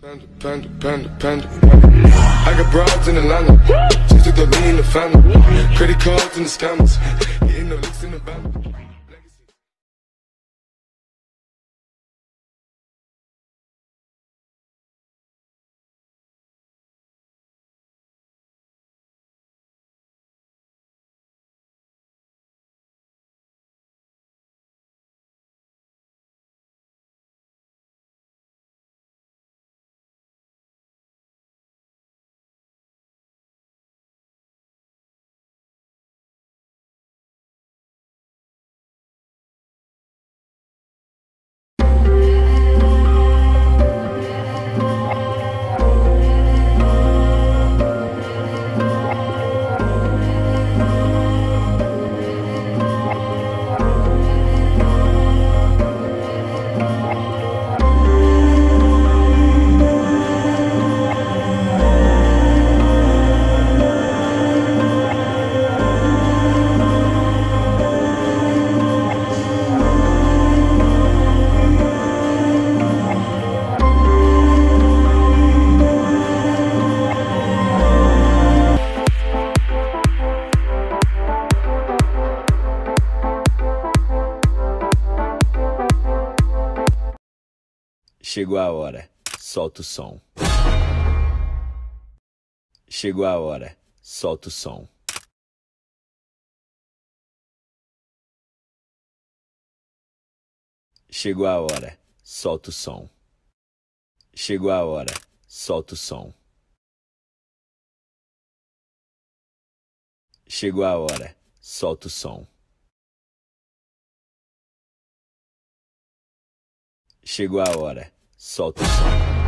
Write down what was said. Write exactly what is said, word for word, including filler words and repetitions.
Panda, panda, panda, panda. I got broads in Atlanta, just took the lean in the family. Credit cards and the scammers, getting no licks in the band. Chegou a hora, solta o som. Chegou a hora, solta o som. Chegou a hora, solta o som. Chegou a hora, solta o som. Chegou a hora, solta o som. Chegou a hora, solta o som.